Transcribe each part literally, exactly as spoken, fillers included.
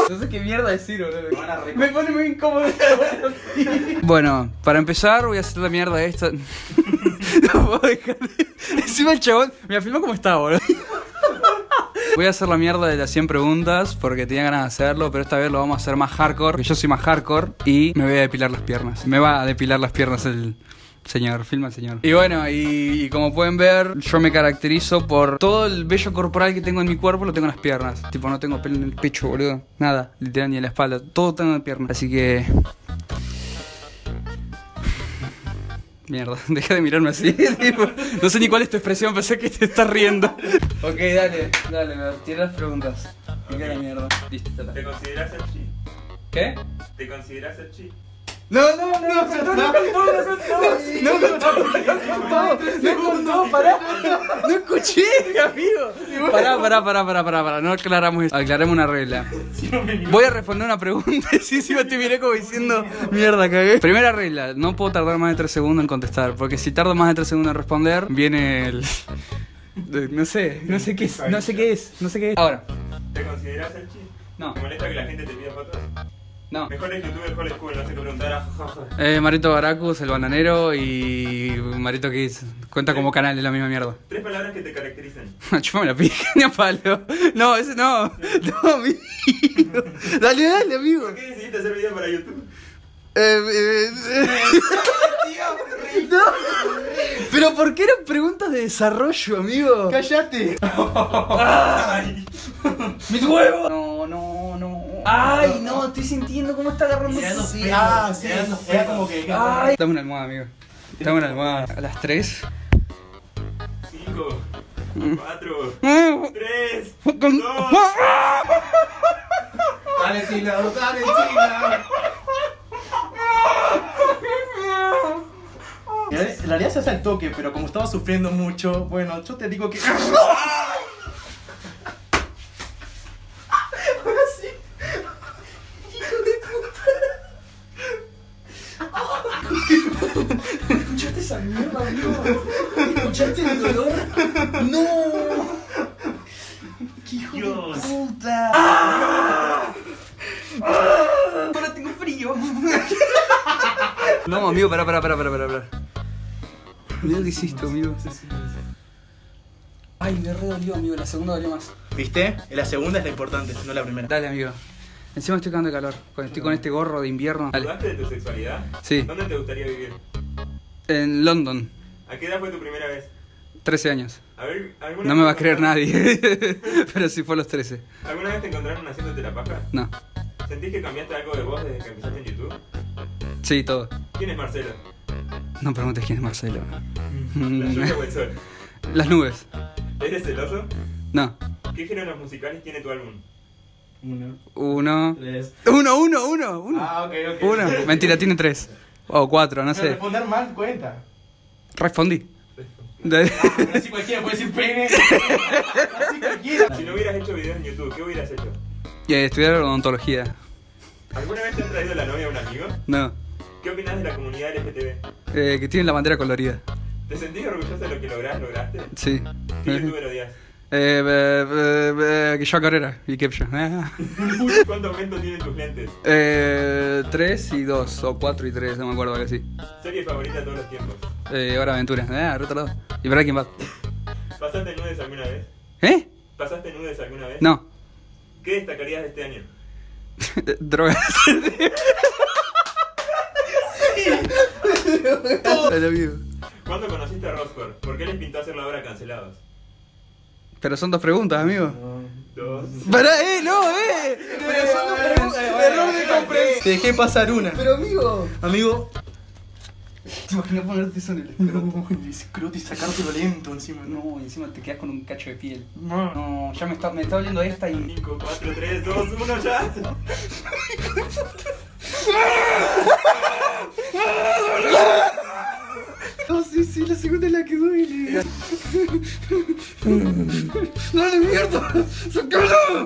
No sé qué mierda decir, boludo. Me pone muy incómodo. Bueno, para empezar voy a hacer la mierda esta. No puedo dejar de... Encima el chabón... Mira, filmó cómo está, boludo. Voy a hacer la mierda de las cien preguntas porque tenía ganas de hacerlo, pero esta vez lo vamos a hacer más hardcore, porque yo soy más hardcore y me voy a depilar las piernas. Me va a depilar las piernas el señor, filma el señor. Y bueno, y, y como pueden ver, yo me caracterizo por todo el vello corporal que tengo en mi cuerpo, lo tengo en las piernas. Tipo, no tengo pelo en el pecho, boludo. Nada, literal, ni en la espalda. Todo tengo en las piernas. Así que... Mierda, deja de mirarme así, tipo, no sé ni cuál es tu expresión, pensé que te estás riendo. Ok, dale, dale, tira las preguntas. Me queda la mierda. Listo, ya está. ¿Te consideras el chi? ¿Qué? ¿Te consideras el chi? No, no, no, no, no, no, no, no, no, no, no, no, pará, no escuché, amigo. Pará, pará, pará, pará, pará, pará, no aclaramos eso, aclaremos una regla. Voy a responder una pregunta, sí, sí, te miré como diciendo, mierda, cagué. Primera regla, no puedo tardar más de tres segundos en contestar, porque si tardo más de tres segundos en responder, viene el... No sé, no sé qué es, no sé qué es, no sé qué es. Ahora. ¿Te consideras el chi? No. ¿Te molesta que la gente te pida fotos? No. Mejor es youtuber, mejor es cool, no sé qué preguntar. Eh, Marito Baracus, el bananero y Marito Kids. Cuenta como canal, es la misma mierda. Tres palabras que te caracterizan. Chupame la pija, ni a palo. No, ese no. No, amigo. Dale, dale, amigo. ¿Por qué decidiste hacer videos para YouTube? Eh, eh, eh. No. Pero ¿por qué eran preguntas de desarrollo, amigo? ¡Cállate! ¡Ay! ¡Mis huevos! No, no, no. ¡Ay, no! Estoy sintiendo cómo está agarrando Mirando ese- pelos, Ah, sí. mirando Era como que... Ay. Dame una almohada, amigo. Dame una almohada. A las tres. Cinco, cuatro, Mm. tres, Con- dos. Dale, Chila, dale, Chila. En realidad se hace al toque, pero como estaba sufriendo mucho, bueno, yo te digo que... Ahora sí. Hijo de puta. ¿Escuchaste esa mierda, amigo? ¿Escuchaste el dolor? ¡No! ¡Qué hijo Dios. de puta! ¡Ah! Ahora tengo frío. No, amigo, pará, pará, pará, pará, pará, pará. Mira lo que hiciste, amigo. Ay, me re dolió, amigo. La segunda dolió más. ¿Viste? La segunda es la importante, no la primera. Dale, amigo. Encima estoy cagando de calor. Cuando estoy con este gorro de invierno. Dale. ¿Dudaste de tu sexualidad? Sí. ¿Dónde te gustaría vivir? En London. ¿A qué edad fue tu primera vez? trece años. A ver, ¿alguna No me vez va a te creer encontraron- nadie. Pero sí fue a los trece. ¿Alguna vez te encontraron haciéndote la paja? No. ¿Sentís que cambiaste algo de vos desde que empezaste en YouTube? Sí, todo. ¿Quién es Marcelo? No preguntes quién es Marcelo. ¿La lluvia o el sol? Las nubes. ¿Eres celoso? No. ¿Qué géneros musicales tiene tu álbum? Uno, Uno. tres. Uno, uno, uno, uno. Ah, ok, ok. Uno. Mentira, tiene tres. O cuatro, no Pero sé. responder mal cuenta. Respondí. Ah, pero así cualquiera puede decir pene. Así cualquiera. Si no hubieras hecho videos en YouTube, ¿qué hubieras hecho? Y estudiar odontología. ¿Alguna vez te has traído la novia a un amigo? No. ¿Qué opinas de la comunidad L G B T B? Eh, que tienen la bandera colorida. ¿Te sentís orgulloso de lo que lográs, lograste? Sí. ¿Qué Eh, youtuber odias? eh, eh, eh, que yo Carrera y Kepcha. Ah. ¿Cuánto aumento tienen tus lentes? Eh, tres y dos, o cuatro y tres, no me acuerdo que sí. ¿Serie favorita de todos los tiempos? Eh, Hora de Aventura. Ah, otro lado. Y Breaking Bad. ¿Pasaste nudes alguna vez? ¿Eh? ¿Pasaste nudes alguna vez? No. ¿Qué destacarías de este año? Drogas. El amigo. ¿Cuándo conociste a Roscor? ¿Por qué les pintó hacer la obra Cancelados? Pero son dos preguntas, amigo. Dos. Pará, eh, no, eh. Pero son dos preguntas. Error de comprensión. Te dejé pasar una. Pero amigo. Amigo. ¿Te imaginas ponerte eso en el No, el escroto y sacártelo lento encima. No. No, y encima te quedas con un cacho de piel. No. No, ya me está, me está doliendo esta y... cinco, cuatro, tres, dos, uno ya. No, sí, sí, la segunda es la que duele. ¡Dale, mierda! ¡Sácalo!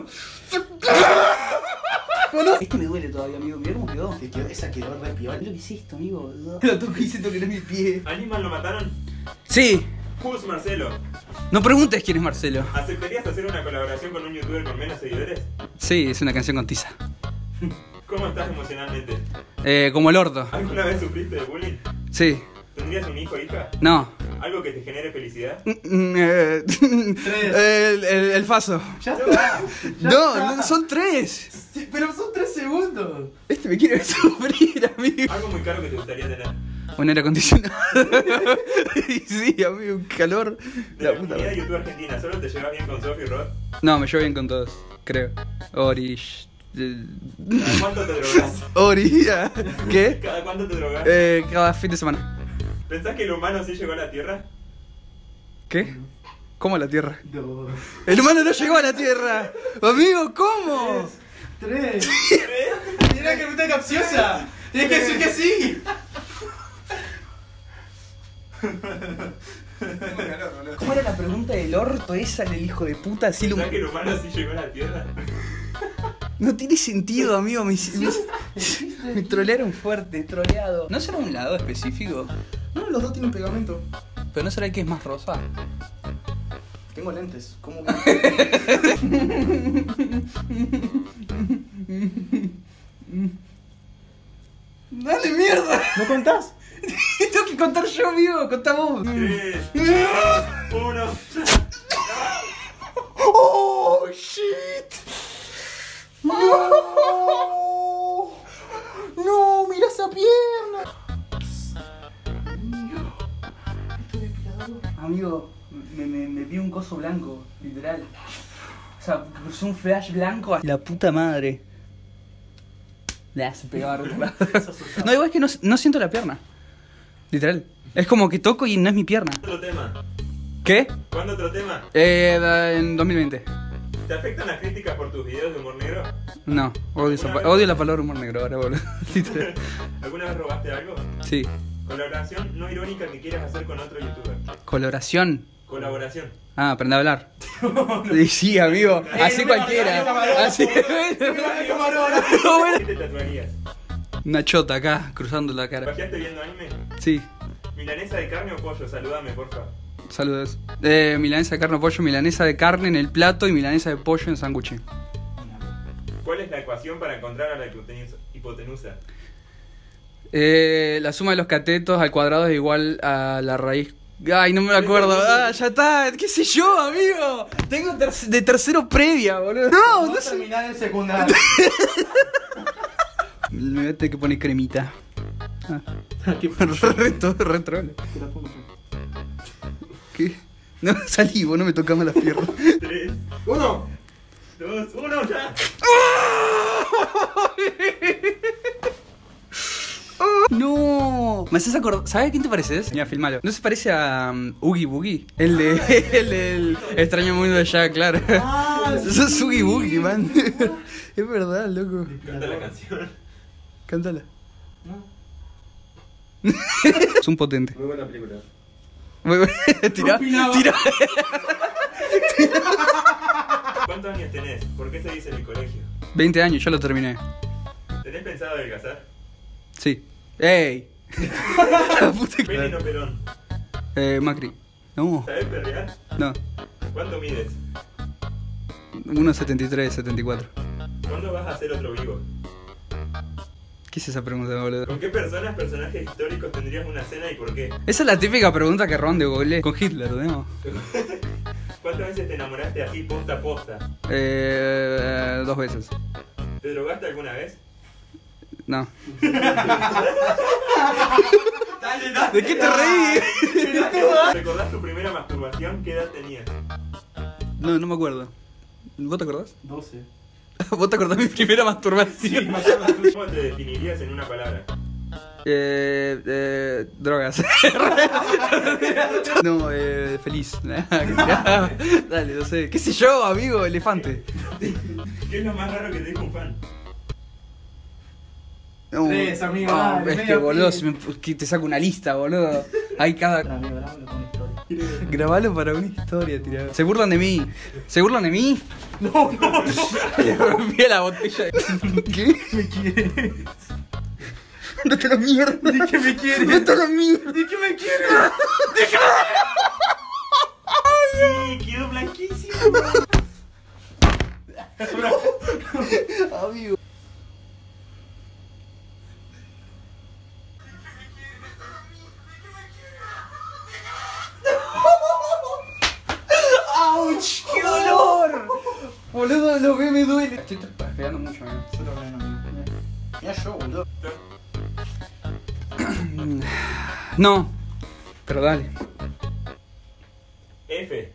¡Sácalo! Este me duele todavía, amigo. Mira cómo quedó. Te quedó, esa quedó re piola. Mira lo que hiciste, amigo. Lo toco y siento que no es mi pie. ¿Animal lo mataron? Sí. Who's Marcelo? No preguntes quién es Marcelo. ¿Aceptarías hacer una colaboración con un youtuber con menos seguidores? Sí, es una canción con tiza. ¿Cómo estás emocionalmente? Eh, como el orto. ¿Alguna vez sufriste de bullying? Sí. ¿Tendrías un hijo o hija? No. ¿Algo que te genere felicidad? Mm, eh, el, el, el faso. Ya está. Ya No, está. no, son tres. Sí, pero son tres segundos. Este me quiere ver sufrir, amigo. ¿Algo muy caro que te gustaría tener? Un aire acondicionado. Sí, amigo, un calor. De La la puta comunidad de madre. YouTube argentina, ¿solo te llevas bien con Sofi y Rod? No, me llevo bien con todos, creo. Ori. sh- eh, ¿Cada cuánto te drogas? Ori. ah, ¿Qué? ¿Cada cuánto te drogas? Eh, cada fin de semana. ¿Pensás que el humano sí llegó a la Tierra? ¿Qué? ¿Cómo a la Tierra? Dos. El humano no llegó a la Tierra. Amigo, ¿cómo? Tres. Mira que puta capciosa. Tienes que decir que sí. ¿Cómo era la pregunta del orto esa del hijo de puta? Así lo... ¿Pensás que el humano sí llegó a la Tierra? No tiene sentido, amigo. Me, me, me trolearon fuerte, troleado. ¿No será un lado específico? No, los dos tienen pegamento. ¿Pero no será el que es más rosa? Tengo lentes. ¿Cómo? ¡Dale mierda! ¿No contás? Tengo que contar yo, amigo. Contá vos. Tres, dos, uno. ¡Oh, shit! ¡No! ¡No! ¡Mira esa pierna! Amigo, me, me, me vi un coso blanco, literal. O sea, cruzó un flash blanco. La puta madre. Ya, se pegaba re raro. No, igual es que no, no siento la pierna. Literal. Es como que toco y no es mi pierna. Otro tema. ¿Qué? ¿Cuándo otro tema? Eh, da- en dos mil veinte. ¿Te afectan las críticas por tus videos de humor negro? No, odio, esa pa- odio la palabra humor negro ahora, boludo. Literal. ¿Alguna vez robaste algo? Sí. Colaboración no irónica que quieras hacer con otro youtuber. Coloración. Colaboración. Ah, aprende a hablar. Sí, sí, amigo. Así cualquiera. Así. ¿Qué te tatuarías? Una chota acá, cruzando la cara. ¿Bajaste viendo anime? Sí. ¿Milanesa de carne o pollo? Saludame, porfa. Saludos. Eh, milanesa de carne o pollo, milanesa de carne en el plato y milanesa de pollo en sándwich. ¿Cuál es la ecuación para encontrar a la hipotenusa? hipotenusa? Eh, la suma de los catetos al cuadrado es igual a la raíz. Ay, no me lo acuerdo. Ah, ya está. ¿Qué sé yo, amigo? Tengo ter- de tercero previa, boludo. No, Vamos no a sé. terminar el secundario. Me voy a tener que poner cremita. Ah. ¿Qué re, todo re trole. ¿Qué? No, salí, vos no me tocamos las piernas. Tres, Uno. dos, uno, ya. No, me haces acordar. ¿Sabes quién te pareces? Mira, filmalo. ¿No se parece a um, Oogie Boogie? El de. El del extraño mundo de Jack, claro. Ah, Eso es Oogie Boogie, man. Es verdad, loco. Canta la canción. Cántala. No. Es un potente. Muy buena película. Muy bueno. Tira. Opinaba. Tira. ¿Cuántos años tenés? ¿Por qué seguís en el colegio? veinte años, yo lo terminé. ¿Tenés pensado adelgazar? Sí. ¡Ey! La puta que- ¿Pene o Perón? Eh, Macri. No, ¿Sabés perrear? no. ¿Cuánto mides? uno setenta y tres, setenta y cuatro. ¿Cuándo vas a hacer otro vivo? ¿Qué es esa pregunta, boludo? ¿Con qué personas, personajes históricos tendrías una cena y por qué? Esa es la típica pregunta que ronde Google con Hitler, ¿no? ¿Cuántas veces te enamoraste así posta a posta? Eh, dos veces. ¿Te drogaste alguna vez? No. Dale, dale. ¿De qué te reí? ¿Recordás tu primera masturbación? ¿Qué edad tenías? No, no me acuerdo. ¿Vos te acordás? doce. ¿Vos te acordás de mi primera masturbación? ¿Cómo te definirías en una palabra? Eh, eh, drogas. No, eh, feliz. Dale, no sé. ¿Qué sé yo, amigo? Elefante. ¿Qué es lo más raro que te dijo un fan? No, Tres, amigo, no, dale, es que medio boludo, fin. si me- que te saco una lista, boludo. Hay cada. Amigo, grabalo con historia. Grabalo para una historia, tirado. Se burlan de mí. ¿Se burlan de mí? No, no, no. Le rompí la botella. ¿Qué? ¿Me quieres? No te la mierda. Di que me quieres. No te la mierda. Di que me quieres. Ay, Sí, quedó blanquísimo. Amigo. ¡Auch! ¡Qué dolor! Boludo, lo que me duele. Estoy transpirando mucho, amigo. Yo también, amigo. Mira yo, boludo. No, pero dale. F.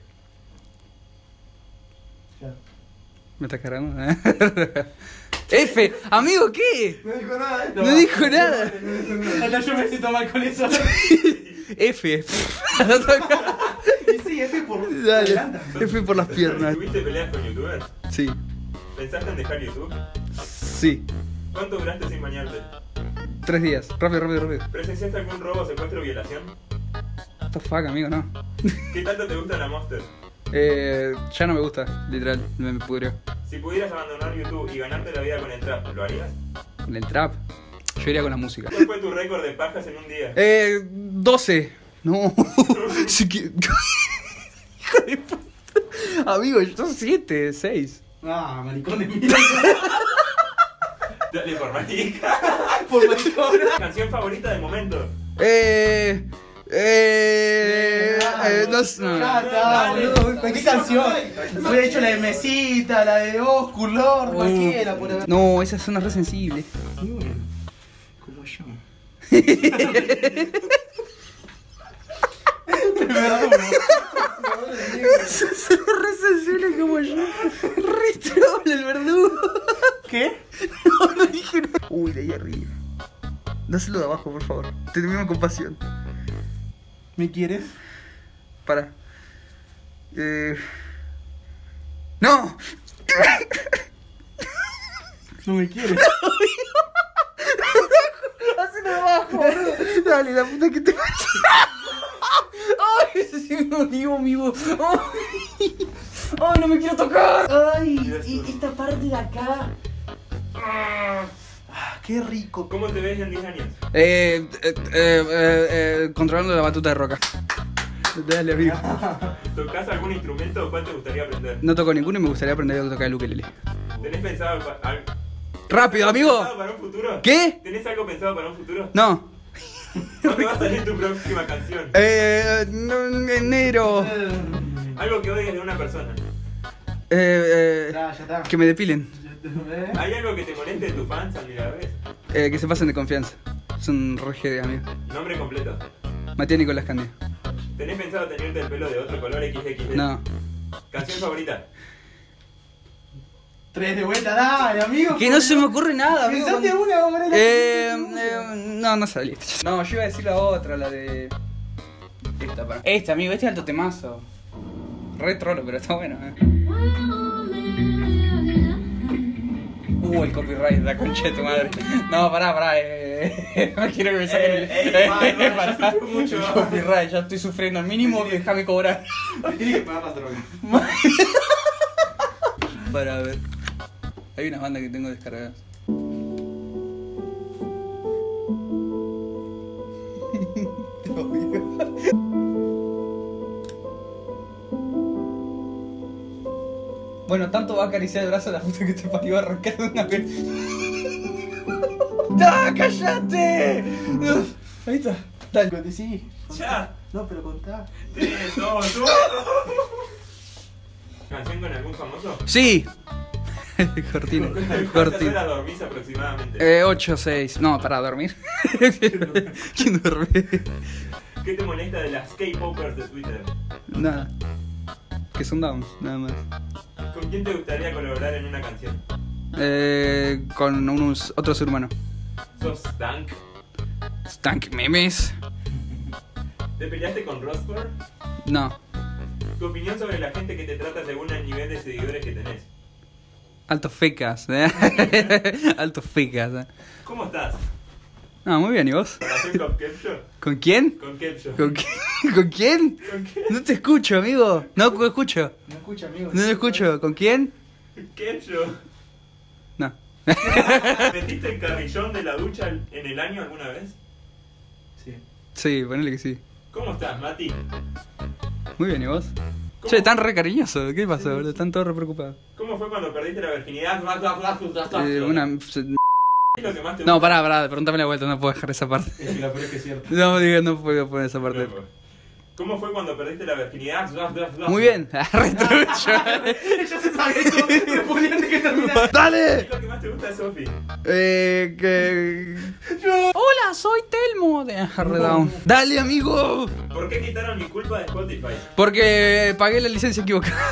Ya. Me está cargando. F, amigo, ¿qué? No dijo nada, ¿eh? No dijo nada. Hasta yo me siento mal con eso. F. Y sí, F por. Dale. Adelanta. F por las piernas. ¿Tuviste peleas con youtubers? Sí, ¿Pensaste en dejar YouTube? sí. ¿Cuánto duraste sin bañarte? Tres días. Rápido, rápido, rápido. ¿Presenciaste algún robo, secuestro o violación? What the fuck, amigo, no. ¿Qué tanto te gusta la Monster? Eh, ya no me gusta, literal, me, me pudrió. Si pudieras abandonar YouTube y ganarte la vida con el trap, ¿lo harías? Con el trap, yo iría con la música. ¿Cuál fue tu récord de pajas en un día? Eh, doce. No, sí que... Hijo de puta. Amigo, yo siete, seis. Ah, maricón de mierda. Dale por marica. Por maricón. ¿Canción favorita del momento? Eh... Eh... eh no sé. Ya No. está, boludo. ¿Qué canción? Yo he hecho la de Mesita, la de Oscar Lord, cualquiera, por haber. No, esa zona es re sensible. Como yo. Es re sensible como yo. Re troll el verdugo. ¿Qué? No, no dije nada. Uy, de ahí arriba. Dáselo de abajo, por favor. Te tengo compasión. ¿Me quieres? Para. Eh... ¡No! ¿No me quieres? Hacelo de abajo, boludo. Dale, la puta que te pasa. Ay, ese sí me dolió, amigo. Ay, ay, no me quiero tocar. Ay, y esta parte de acá. Ah, qué rico. ¿Cómo te ves en diez años? Eh, eh, eh, eh, eh, controlando la batuta de roca. Dale, amigo. ¿Tocás algún instrumento o cuál te gustaría aprender? No toco ninguno y me gustaría aprender a tocar el ukelele. ¿Tenés pensado pa- al- ¡Rápido, ¿Tenés amigo! pensado para un futuro? ¿Qué? ¿Tenés algo pensado para un futuro? No. ¿Cuándo va a salir tu próxima canción? Eh, no, en enero. Algo que odies de una persona. Eh, eh, Ya, ya está. que me depilen. ¿Eh? ¿Hay algo que te moleste de tus fans al mirar vez? Eh, que se pasen de confianza. Son rege de amigo. Nombre completo. Matías Nicolás Candia. ¿Tenés pensado teñirte el pelo de otro color equis equis de? No. ¿Canción favorita? Tres de vuelta, dale, amigo. Que no se me ocurre nada, amigo. Pensate cuando- una, hombre. Eh, eh, no, no salí. No, yo iba a decir la otra, la de... Esta, para. Este, amigo, este es alto temazo. Re trolo, pero está bueno, eh. Uh, el copyright de la concha de tu madre. No, pará, pará, eh. No quiero que me saquen el... Eh, eh, eh, no, pará. yo sufro mucho. El copyright, ya estoy sufriendo. Al mínimo, déjame cobrar. Tienes que pagar las drogas. Para ver. Hay unas bandas que tengo descargadas. Bueno, tanto va a acariciar el brazo a la puta que te parió a arrancar de una vez. ¡No, cállate! No. Ahí está. Dale. Pero te sí. ¡Ya! No, pero contá. ¡Tres, dos, uno! ¿Canción con algún famoso? Sí. Cortina. ¿Cuántas Cortina. horas dormís aproximadamente? Eh, ocho, seis. No, para dormir. ¿Quién duerme? ¿Qué te molesta de las K-popers de Twitter? Nada. Que son downs, nada más. ¿Con quién te gustaría colaborar en una canción? Eh, con unos, otro ser humano. ¿Sos Stank? Stank memes. ¿Te peleaste con Roscoe? No. ¿Tu opinión sobre la gente que te trata según el nivel de seguidores que tenés? Altos fecas, eh. Altos fecas, eh. ¿Cómo estás? No, muy bien, ¿y vos? ¿Relación con Kepcho? ¿Con quién? Con Kepcho. ¿Con, qui- ¿Con quién? ¿Con qué? No te escucho, amigo. No te escucho. No escucha, amigo. No te escucho. ¿Con quién? Kepcho. No. ¿Metiste el carrillón de la ducha en el año alguna vez? Sí. Sí, ponele que sí. ¿Cómo estás, Mati? Muy bien, ¿y vos? Che, están re cariñosos. ¿Qué pasó, boludo? Están todos re preocupados. ¿Cómo fue cuando perdiste la virginidad? Eh, una... ¿Qué es lo que más te No, gusta? pará, pará, pregúntame la vuelta, no puedo dejar esa parte. Es que la peor es que es cierto. No, diga, no puedo poner esa parte. ¿Cómo fue cuando perdiste la virginidad? Muy bien. Retrucho. Yo se sabía todo, pero ponían de que terminar. ¿Qué ¡Dale! es lo que más te gusta de Sofi? Eh, que... Hola, soy Telmo de Hard Down. ¡Dale, amigo! ¿Por qué quitaron mi culpa de Spotify? Porque pagué la licencia equivocada.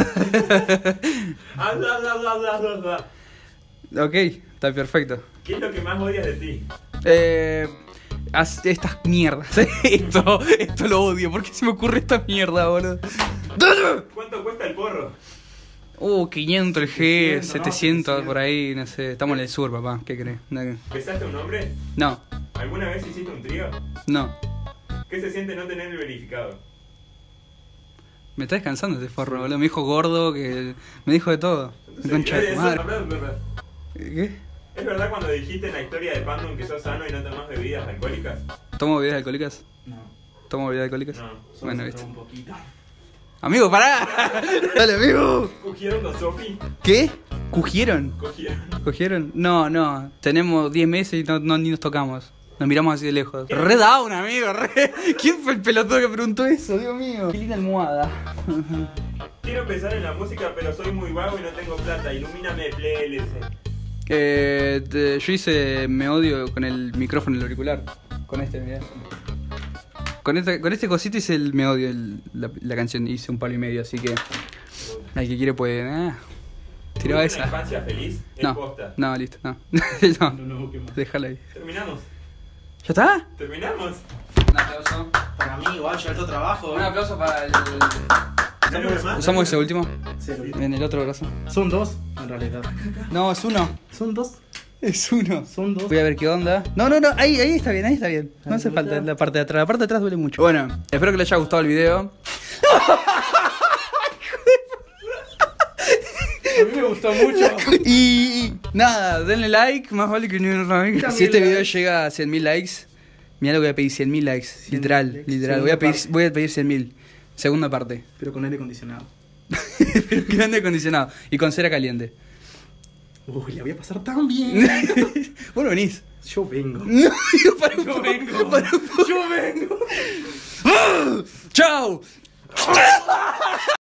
Ah, bla, bla, bla, bla, bla, bla. Ok, está perfecto. ¿Qué es lo que más odias de ti? Eh... haz estas mierdas. Esto, esto lo odio. ¿Por qué se me ocurre esta mierda, boludo? ¡Dale! ¿Cuánto cuesta el porro? Uh, quinientos el G, quinientos, ¿no? setecientos por ahí, no sé. Estamos en el sur, papá. ¿Qué crees? No, ¿Besaste a un hombre? no. ¿Alguna vez hiciste un trío? No. ¿Qué se siente no tener el verificado? Me está descansando ese forro, boludo. Me dijo gordo, que me dijo de todo. Me concha de tu Eso, madre. bla, bla, bla. ¿Qué? ¿Es verdad cuando dijiste en la historia de Pandum que sos sano y no tomás bebidas alcohólicas? ¿Tomo bebidas alcohólicas? No, ¿Tomo bebidas alcohólicas? No. solo Bueno, se viste. traba un poquito. Amigo, pará. Dale, amigo. ¿Cogieron con Sofi? ¿Qué? ¿Cogieron? ¿Cogieron? ¿Cogieron? No, no. Tenemos diez meses y no, no- ni nos tocamos. Nos miramos así de lejos. Re down, amigo, re. ¿Quién fue el pelotudo que preguntó eso? Dios mío. Qué linda almohada. Quiero empezar en la música, pero soy muy vago y no tengo plata. Ilumíname, playlist. Eh, te- yo hice Me Odio con el micrófono, el auricular. Con este, mirá. Con este, con este cosito hice el Me Odio, el- la, la canción. Hice un palo y medio, así que... El que quiere puede... Ah, tiraba ¿Tuviste una esa. infancia feliz? En No, posta. no, listo, no. No, no, no busquemos. déjala ahí. Terminamos. ¿Ya está? ¿Terminamos? Un aplauso. Para mí, igual, yo alto trabajo. Un aplauso para el... ¿No hay más? ¿Usamos ese último? Cero. En el otro brazo. Son dos, en realidad. No, es uno. Son dos. Es uno. Son dos. Voy a ver qué onda. No, no, no, ahí, ahí está bien, ahí está bien. No hace Ahí falta está. la parte de atrás. La parte de atrás duele mucho. Bueno, espero que les haya gustado el video. A mí me gustó mucho. Y nada, denle like, más vale que ni un like. Si este video llega a cien mil likes, mirá lo que voy a pedir, cien mil likes. Literal, likes. literal. Voy a pedir, Segunda voy a pedir cien mil. Segunda parte. Pero con aire acondicionado. Pero grande acondicionado. Y con cera caliente. Uy, la voy a pasar tan bien. Bueno, venís. Yo vengo. No, yo para un Yo poco, vengo. para un poco. Yo vengo. ¡Chao!